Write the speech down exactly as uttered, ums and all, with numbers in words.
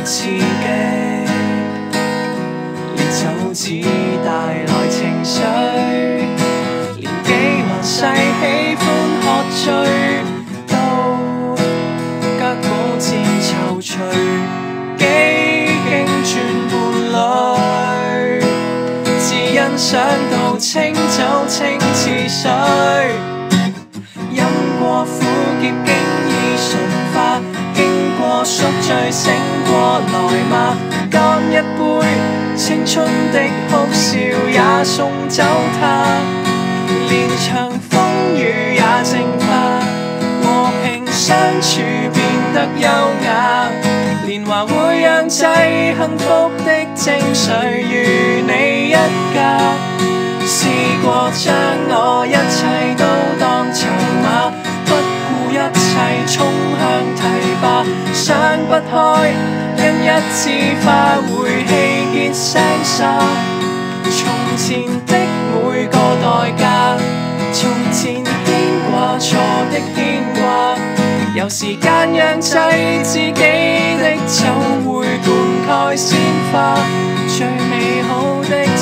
刺激，烈酒只帶來情緒，年紀還細喜歡喝醉，都腳步漸躊躇，幾經轉伴侶，只欣賞到清酒清似水，飲過苦澀經已馴化。經過宿醉醒過來嗎？乾一杯，青春的哭笑也送走它，連場風雨也淨化，和平相處變得優雅。年華會釀製幸福的精髓，與你一家。試過將我一切都當籌碼，不顧一切衝向堤壩，想不開，因一枝花會氣結聲沙。從前的每個代價，從前牽掛錯的牽掛，有時間釀製自己的酒會灌溉鮮花，最美好的